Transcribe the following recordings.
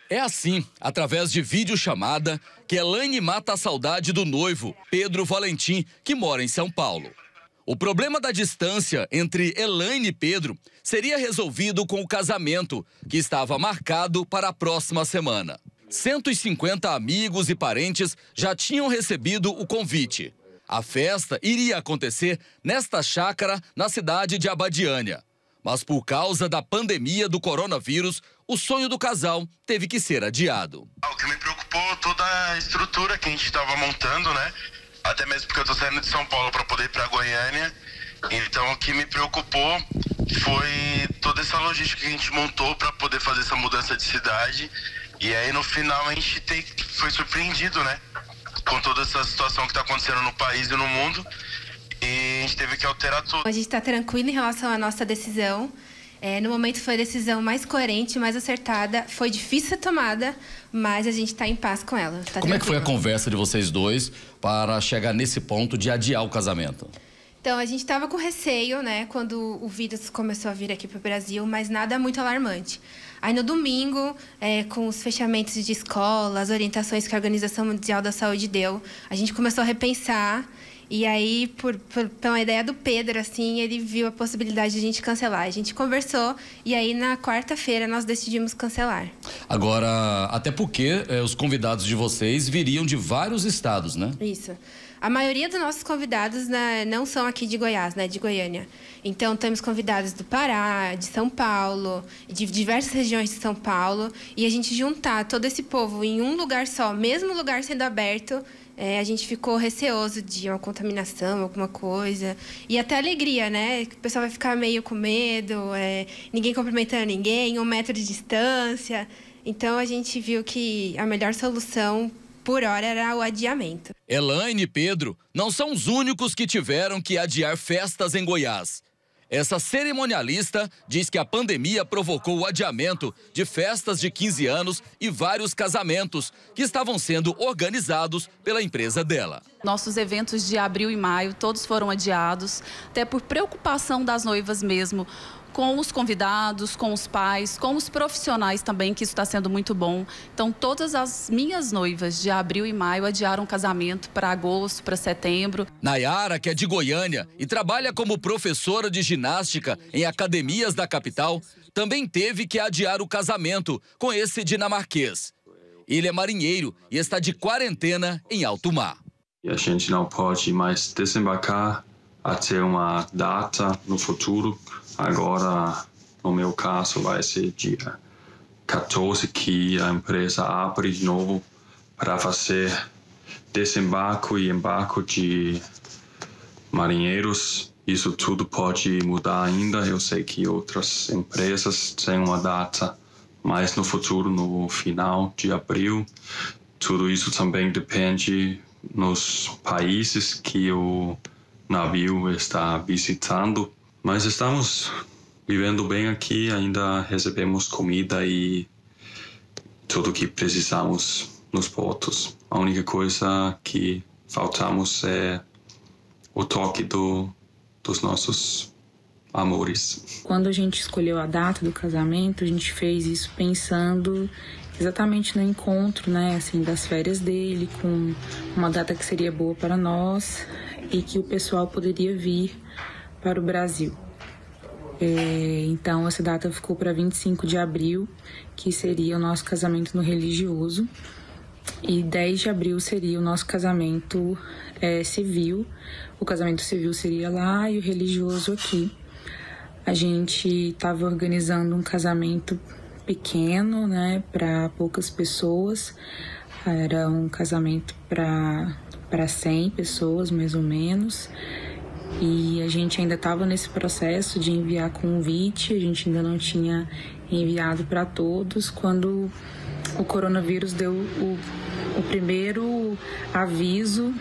É assim, através de videochamada, que Elaine mata a saudade do noivo, Pedro Valentim, que mora em São Paulo. O problema da distância entre Elaine e Pedro seria resolvido com o casamento, que estava marcado para a próxima semana. 150 amigos e parentes já tinham recebido o convite. A festa iria acontecer nesta chácara na cidade de Abadiânia. Mas por causa da pandemia do coronavírus, o sonho do casal teve que ser adiado. O que me preocupou toda a estrutura que a gente estava montando, né? Até mesmo porque eu tô saindo de São Paulo para poder ir para Goiânia. Então o que me preocupou foi toda essa logística que a gente montou para poder fazer essa mudança de cidade. E aí no final a gente foi surpreendido, né? Com toda essa situação que está acontecendo no país e no mundo. E a gente teve que alterar tudo. A gente está tranquilo em relação à nossa decisão. No momento foi a decisão mais coerente, mais acertada. Foi difícil a tomada, mas a gente está em paz com ela. Tá Como é que foi a tranquilo. conversa de vocês dois para chegar nesse ponto de adiar o casamento? Então, a gente estava com receio, né, quando o vírus começou a vir aqui para o Brasil, mas nada muito alarmante. Aí, no domingo, com os fechamentos de escola, as orientações que a Organização Mundial da Saúde deu, a gente começou a repensar. E aí, pela ideia do Pedro, assim, ele viu a possibilidade de a gente cancelar. A gente conversou e aí, na quarta-feira, nós decidimos cancelar. Agora, até porque os convidados de vocês viriam de vários estados, né? Isso. A maioria dos nossos convidados, né, não são aqui de Goiás, né, de Goiânia. Então, temos convidados do Pará, de São Paulo, de diversas regiões de São Paulo. E a gente juntar todo esse povo em um lugar só, mesmo lugar sendo aberto, a gente ficou receoso de uma contaminação, alguma coisa. E até alegria, né? Que o pessoal vai ficar meio com medo, ninguém cumprimentando ninguém, 1 metro de distância. Então, a gente viu que a melhor solução, por hora, era o adiamento. Elaine e Pedro não são os únicos que tiveram que adiar festas em Goiás. Essa cerimonialista diz que a pandemia provocou o adiamento de festas de 15 anos e vários casamentos que estavam sendo organizados pela empresa dela. Nossos eventos de abril e maio, todos foram adiados, até por preocupação das noivas mesmo, com os convidados, com os pais, com os profissionais também, que isso está sendo muito bom. Então, todas as minhas noivas de abril e maio adiaram o casamento para agosto, para setembro. Nayara, que é de Goiânia e trabalha como professora de ginástica em academias da capital, também teve que adiar o casamento com esse dinamarquês. Ele é marinheiro e está de quarentena em alto mar. E a gente não pode mais desembarcar até uma data no futuro. Agora, no meu caso, vai ser dia 14 que a empresa abre de novo para fazer desembarque e embarque de marinheiros. Isso tudo pode mudar ainda. Eu sei que outras empresas têm uma data mais no futuro, no final de abril. Tudo isso também depende nos países que o navio está visitando. Mas estamos vivendo bem aqui, ainda recebemos comida e tudo que precisamos nos portos. A única coisa que faltamos é o toque dos nossos amores. Quando a gente escolheu a data do casamento, a gente fez isso pensando exatamente no encontro, né, assim, das férias dele, com uma data que seria boa para nós e que o pessoal poderia vir para o Brasil. Então, essa data ficou para 25 de abril, que seria o nosso casamento no religioso, e 10 de abril seria o nosso casamento civil. O casamento civil seria lá e o religioso aqui. A gente estava organizando um casamento pequeno, né, para poucas pessoas. Era um casamento para 100 pessoas, mais ou menos. E a gente ainda estava nesse processo de enviar convite, a gente ainda não tinha enviado para todos, quando o coronavírus deu o primeiro aviso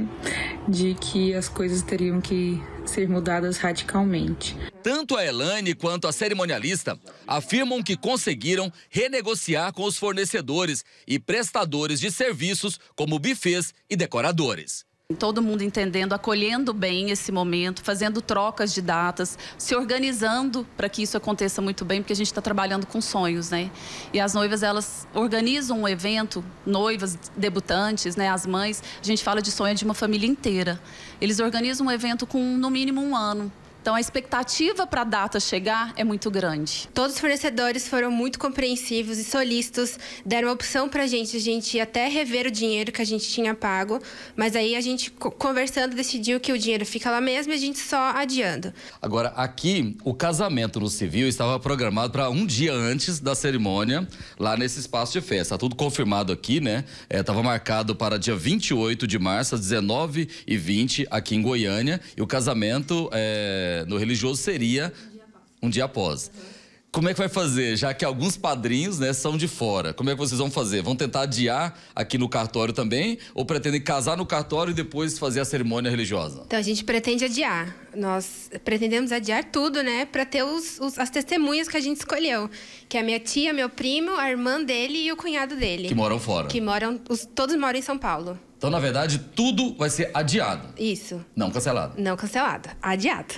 de que as coisas teriam que ser mudadas radicalmente. Tanto a Elaine quanto a cerimonialista afirmam que conseguiram renegociar com os fornecedores e prestadores de serviços como bufês e decoradores. Todo mundo entendendo, acolhendo bem esse momento, fazendo trocas de datas, se organizando para que isso aconteça muito bem, porque a gente está trabalhando com sonhos, né? E as noivas, elas organizam um evento, noivas, debutantes, né? As mães, a gente fala de sonho de uma família inteira. Eles organizam um evento com, no mínimo, 1 ano. Então, a expectativa para a data chegar é muito grande. Todos os fornecedores foram muito compreensivos e solícitos, deram a opção para a gente até rever o dinheiro que a gente tinha pago, mas aí a gente, conversando, decidiu que o dinheiro fica lá mesmo e a gente só adiando. Agora, aqui, o casamento no civil estava programado para um dia antes da cerimônia, lá nesse espaço de festa. Tá tudo confirmado aqui, né? Estava marcado para dia 28 de março, às 19h20, aqui em Goiânia, e o casamento no religioso seria um dia após. Como é que vai fazer? Já que alguns padrinhos, né, são de fora. Como é que vocês vão fazer? Vão tentar adiar aqui no cartório também? Ou pretendem casar no cartório e depois fazer a cerimônia religiosa? Então, a gente pretende adiar. Nós pretendemos adiar tudo, né? Para ter as testemunhas que a gente escolheu. Que é a minha tia, meu primo, a irmã dele e o cunhado dele. Que moram fora. Todos moram em São Paulo. Então, na verdade, tudo vai ser adiado. Isso. Não cancelado. Não cancelado. Adiado.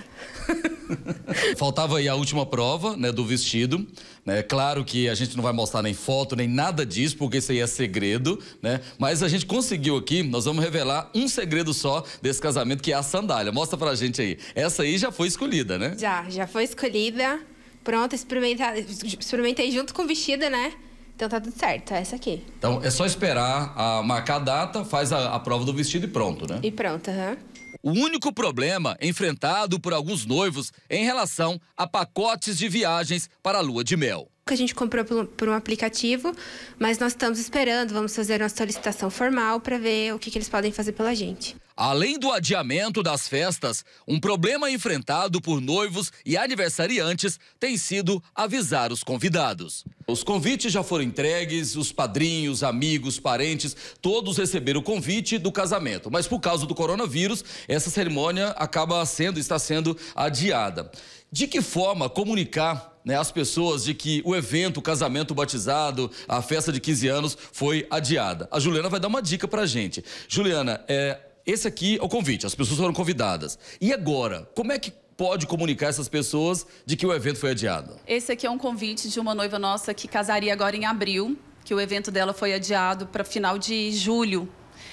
Faltava aí a última prova, né, do vestido. Né? Claro que a gente não vai mostrar nem foto, nem nada disso, porque isso aí é segredo, né? Mas a gente conseguiu aqui, nós vamos revelar um segredo só desse casamento, que é a sandália. Mostra pra gente aí. Essa aí já foi escolhida, né? Já foi escolhida. Pronto, experimentei junto com o vestido, né? Então tá tudo certo, é essa aqui. Então é só esperar marcar a data, faz a prova do vestido e pronto, né? E pronto, aham. O único problema enfrentado por alguns noivos é em relação a pacotes de viagens para a lua de mel. Que a gente comprou por um aplicativo, mas nós estamos esperando, vamos fazer uma solicitação formal para ver o que eles podem fazer pela gente. Além do adiamento das festas, um problema enfrentado por noivos e aniversariantes tem sido avisar os convidados. Os convites já foram entregues, os padrinhos, amigos, parentes, todos receberam o convite do casamento. Mas por causa do coronavírus, essa cerimônia está sendo adiada. De que forma comunicar, né, as pessoas de que o evento, o casamento, o batizado, a festa de 15 anos foi adiada? A Juliana vai dar uma dica pra gente. Juliana, esse aqui é o convite, as pessoas foram convidadas. E agora, como é que pode comunicar essas pessoas de que o evento foi adiado? Esse aqui é um convite de uma noiva nossa que casaria agora em abril, que o evento dela foi adiado para final de julho.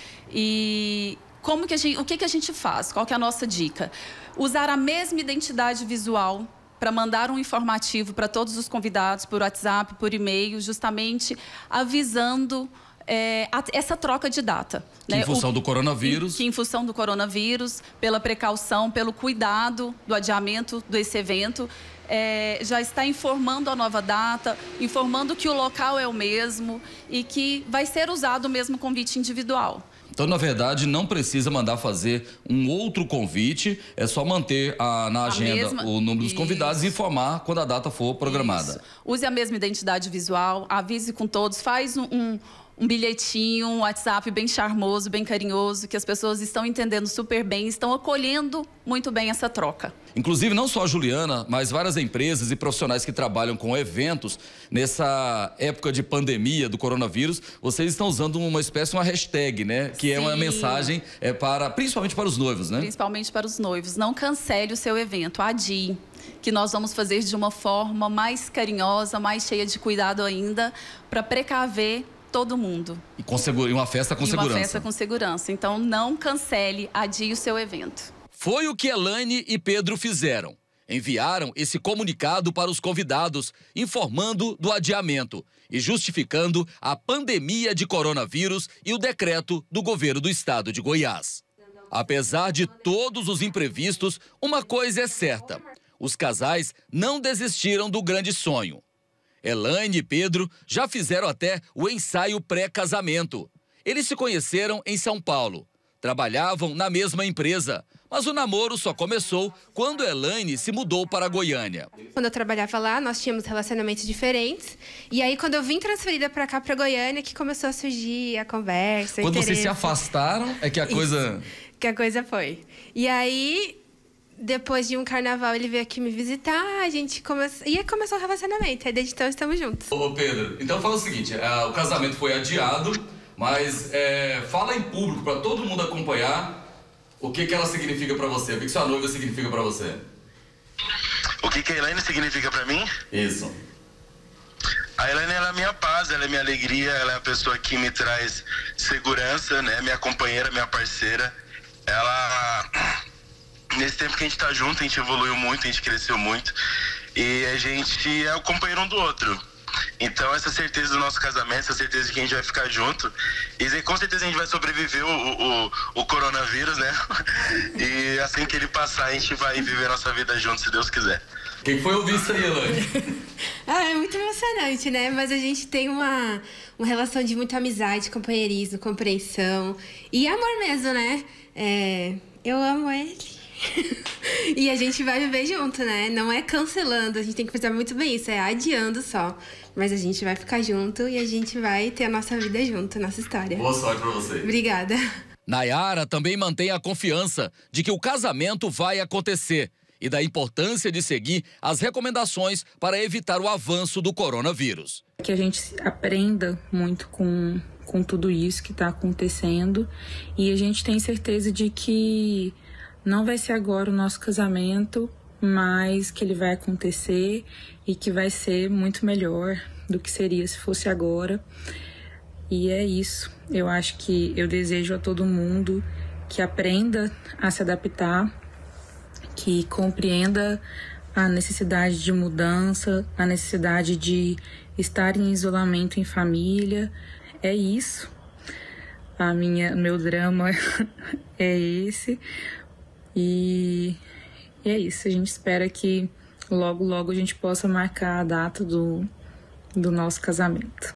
E o que a gente faz? Qual que é a nossa dica? Usar a mesma identidade visual para mandar um informativo para todos os convidados por WhatsApp, por e-mail, justamente avisando essa troca de data. Que em função do coronavírus. Que em função do coronavírus, pela precaução, pelo cuidado do adiamento desse evento, já está informando a nova data, informando que o local é o mesmo e que vai ser usado o mesmo convite individual. Então, na verdade, não precisa mandar fazer um outro convite, é só manter na agenda o número dos convidados e informar quando a data for programada. Isso. Use a mesma identidade visual, avise com todos, faz um bilhetinho, um WhatsApp bem charmoso, bem carinhoso, que as pessoas estão entendendo super bem, estão acolhendo muito bem essa troca. Inclusive, não só a Juliana, mas várias empresas e profissionais que trabalham com eventos, nessa época de pandemia do coronavírus, vocês estão usando uma hashtag, né? Que Sim. É uma mensagem principalmente para os noivos, né? Principalmente para os noivos. Não cancele o seu evento, adie. Que nós vamos fazer de uma forma mais carinhosa, mais cheia de cuidado ainda, para precaver todo mundo. E uma festa com segurança. Uma festa com segurança. Então, não cancele, adie o seu evento. Foi o que Elaine e Pedro fizeram. Enviaram esse comunicado para os convidados, informando do adiamento e justificando a pandemia de coronavírus e o decreto do governo do estado de Goiás. Apesar de todos os imprevistos, uma coisa é certa: os casais não desistiram do grande sonho. Elaine e Pedro já fizeram até o ensaio pré-casamento. Eles se conheceram em São Paulo. Trabalhavam na mesma empresa, mas o namoro só começou quando Elaine se mudou para Goiânia. Quando eu trabalhava lá, nós tínhamos relacionamentos diferentes. E aí, quando eu vim transferida para cá, para Goiânia, que começou a surgir a conversa, Quando interesse. Vocês se afastaram, é que a coisa... Que a coisa foi. E aí, depois de um carnaval, ele veio aqui me visitar, a gente começou o relacionamento. Aí, desde então, estamos juntos. Ô, Pedro, então fala o seguinte, o casamento foi adiado, mas fala em público para todo mundo acompanhar O que ela significa pra você? O que sua noiva significa pra você? O que a Elaine significa pra mim? Isso. A Elaine, ela é minha paz, ela é minha alegria, ela é a pessoa que me traz segurança, né? Minha companheira, minha parceira. Ela, nesse tempo que a gente tá junto, a gente evoluiu muito, a gente cresceu muito. E a gente é o companheiro um do outro. Então, essa certeza do nosso casamento, essa certeza de que a gente vai ficar junto, e com certeza a gente vai sobreviver o coronavírus, né? E assim que ele passar, a gente vai viver a nossa vida junto, se Deus quiser. Quem foi ouvir isso aí, Elaine? É muito emocionante, né? Mas a gente tem uma relação de muita amizade, companheirismo, compreensão e amor mesmo, né? Eu amo ele. E a gente vai viver junto, né? Não é cancelando, a gente tem que pensar muito bem isso, é adiando só. Mas a gente vai ficar junto e a gente vai ter a nossa vida junto, a nossa história. Boa sorte pra você. Obrigada. Nayara também mantém a confiança de que o casamento vai acontecer e da importância de seguir as recomendações para evitar o avanço do coronavírus. Que a gente aprenda muito com tudo isso que está acontecendo e a gente tem certeza de que não vai ser agora o nosso casamento, mas que ele vai acontecer e que vai ser muito melhor do que seria se fosse agora. E é isso. Eu acho que eu desejo a todo mundo que aprenda a se adaptar, que compreenda a necessidade de mudança, a necessidade de estar em isolamento em família. É isso. Meu drama é esse. E é isso. A gente espera que logo, logo a gente possa marcar a data do nosso casamento.